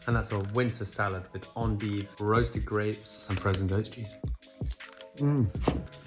And that's a winter salad with endive, roasted grapes, and frozen goat cheese.